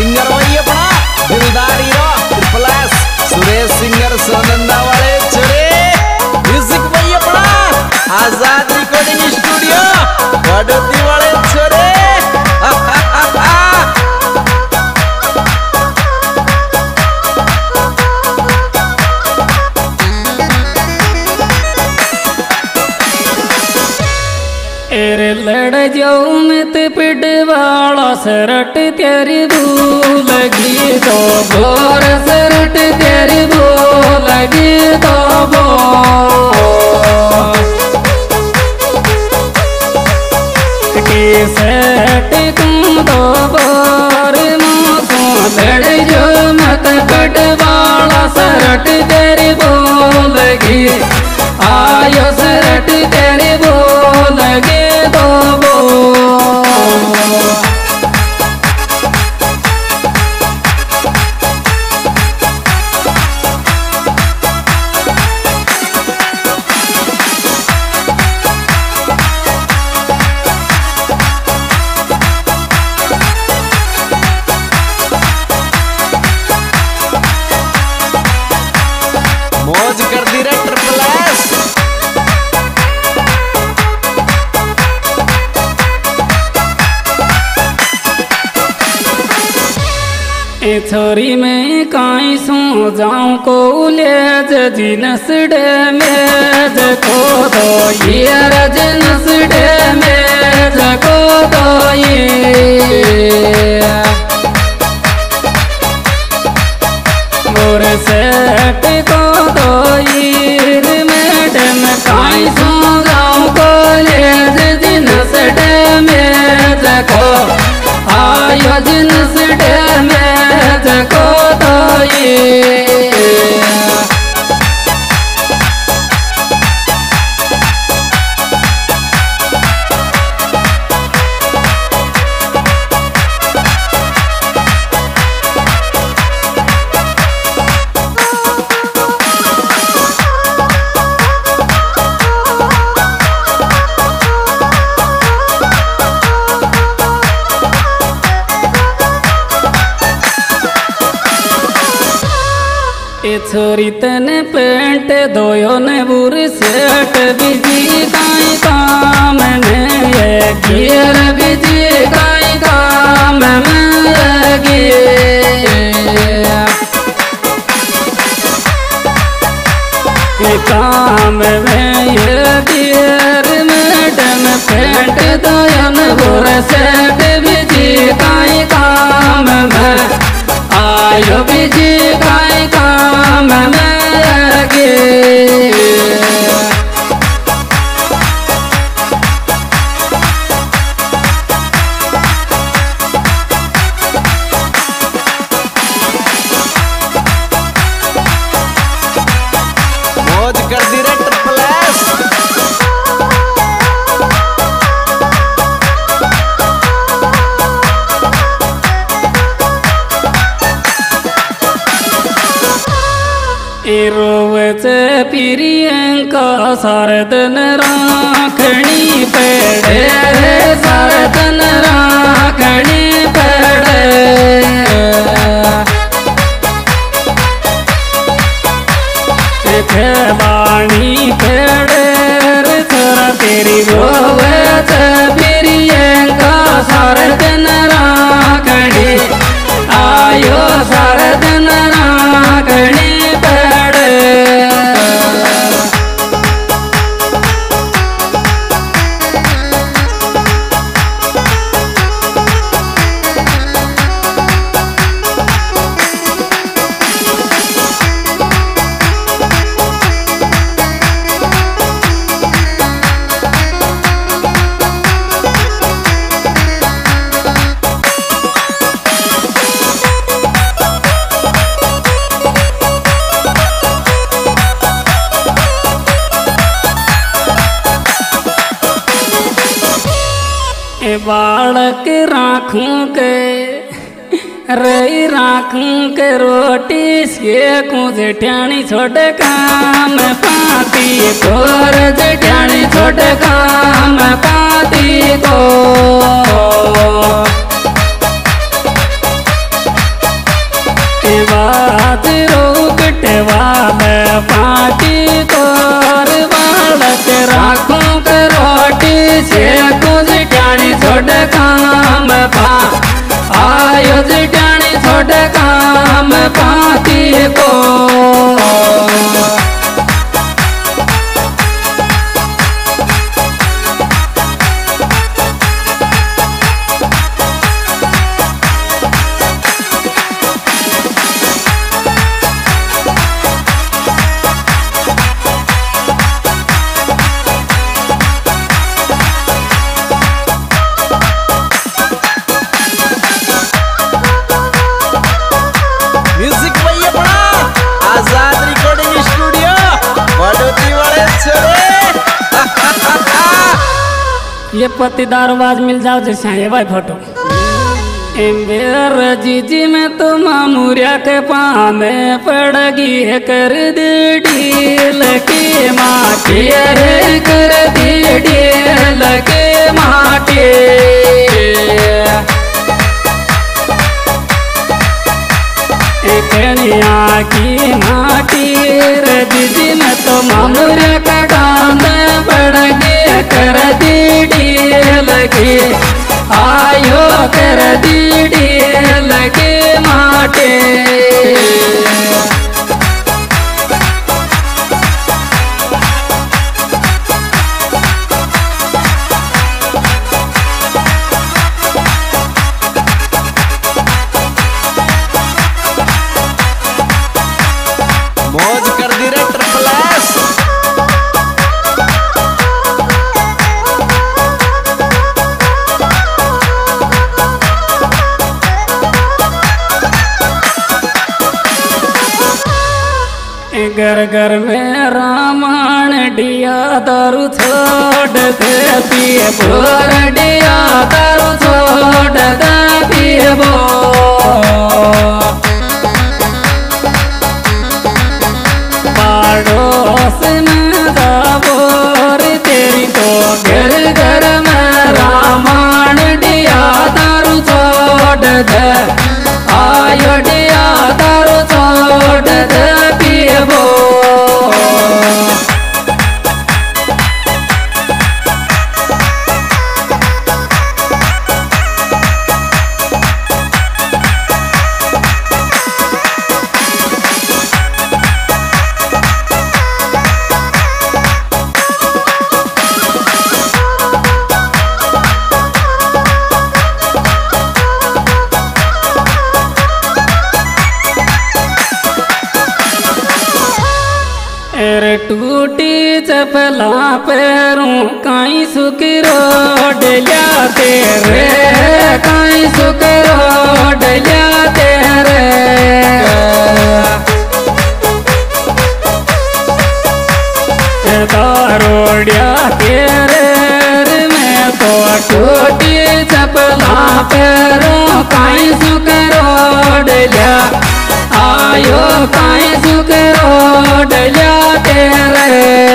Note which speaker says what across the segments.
Speaker 1: Singer वही अपना दिलदार hero plus Suresh singer Sonanda वाले चले म्यूजिक वही अपना आजाद रिकॉर्डिंग स्टूडियो बड़ोती वाले छोरे।
Speaker 2: एरे लड़ जाऊं मैं ते पिड वाला सरट तेरी लगी तो भोर सरट तेरी लगी तो सेट तुम तो बोर मौसो लड़ जो मत पिड वाला सरट तेरी लगी आयो सरट तेरी लगे तो
Speaker 1: मौज कर दी रे ट्रिपल एस।
Speaker 2: ए छोरी में काई सो जाऊं को ले जिनस डे में जको दो ये रजनस डे में जको दो ये मोर सेट को दो ईर मैडम काई सो जाऊं को ले जिनस डे में जको आयो जिनस डे में जको तो ये छोरी तने पेंट दोयो ने बुर सेट बिजी काई काम में ये गियर बिजी काई काम में ये काम में ये गियर मैडम पेंट दोयो ने बुर सेट बिजी काई काम में आयो बिजी काई काम में लगे।
Speaker 1: मौज कर दी रे ट्रिपल एस।
Speaker 2: रोवच प्रियंका सारदन राखणी पड़े सारदन राखणी पड़े वाणी पड़े छोरा तेरी रोवच प्रियंका सारदन राखणी आयो सारदन राखणी बालक राखूं के रही राखूं के रोटी सेकूं जेठानी छोड़ काम पाती तोर जेठानी छोड़ काम पाती को बात रोकटवा में पाटी तोर बालक राखों के रोटी से कुछ जानी छोड़ काम पा आयो जानी छोड़ काम पाती को ये पत्तीदार आवाज मिल जाओ जैसे है भाई फोटो एम्बेर जीजी में तो मामूरिया के पामे पड़गी है कर दे ढील के माटी रे कर दे ढील के माटी कनिया की माटी रे जीजी में तो मामूरिया का डांद पड़गी कर दीडी लगे आयो कर दीडी लगे माटे
Speaker 1: मौज कर दी रे ट्रिपल एस।
Speaker 2: घर घर में रामायण डिया दारू छोड़ दे पिए भोर डिया दारू छोड़ दे पिए बो पड़ोस में दाबोर तेरी तो घर घर में रामायण डिया दारू छोड़ दे आयो डिया दारू छोड़ दे पिए बो टूटी चपला पैरों काई सुख रोड लियाते रे काई सुख रोड लियाते रे रोडिया तेरे में तो टूटी चपला पैरों काई सुख रोड लिया आयो काई सुख रोड लिया तेरे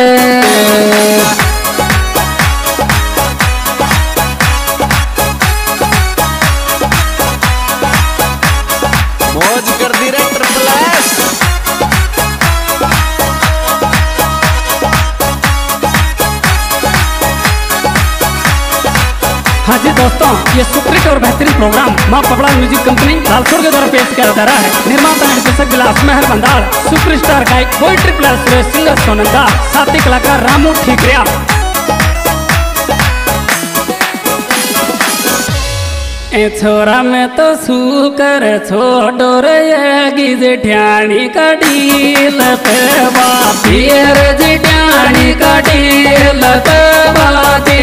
Speaker 1: मौज कर दी रे ट्रिपल एस।
Speaker 2: हाँ जी दोस्तों, ये सुपरहिट और बेहतरीन प्रोग्राम माँ पपड़ा म्यूजिक कंपनी लालपुर के द्वारा पेश किया जा रहा है। निर्माता निर्देशक विलास मेहर बंदाल, सुपरस्टार गायक boy triple S Suresh singer Sonanda, साथी कलाकार रामू ठीकरिया। ए छोरा में तो सुकर छोड़ो रे गिज ढ्याणी का ढील पे बाती रे जिठाणी का ढील पे बाती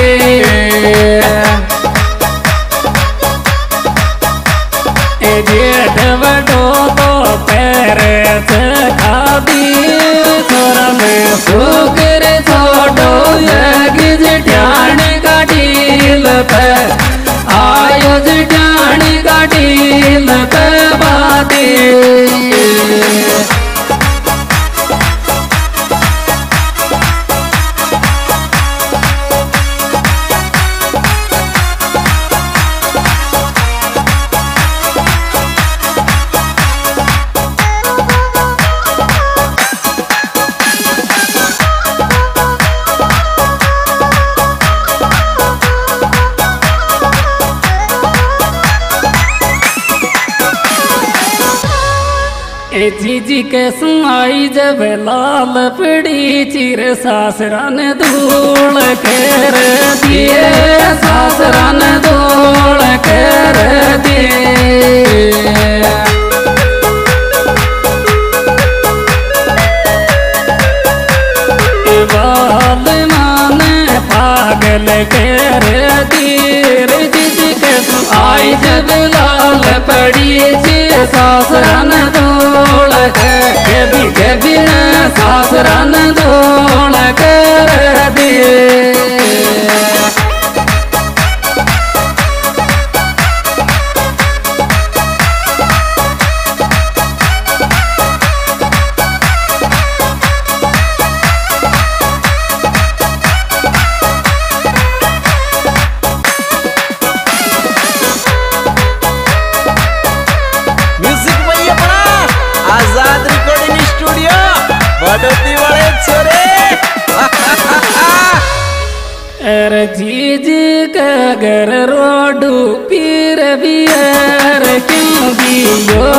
Speaker 2: ए जेठ बड़ो तो पैर से खादी छोरा में सुकर छोड़ो रे गिज ढ्याणी का ढील पे आयो जिठाणी का ढील पे बाती जीजी के सुनाई जब लाल पड़ी चिर सासरान धूल कर दिए सासरान धूल कर दिए बाल मान पागल कर दिए जीजी के सुनाई जब लाल पड़ी चिर सासरान धूल कभी कभी न सासरान धूल कर दिए
Speaker 1: आजाद रिकॉर्डिंग स्टूडियो बड़ौती वाले छोरे
Speaker 2: अरे जीजी का घर रोडू पीर बियर क्यों दियो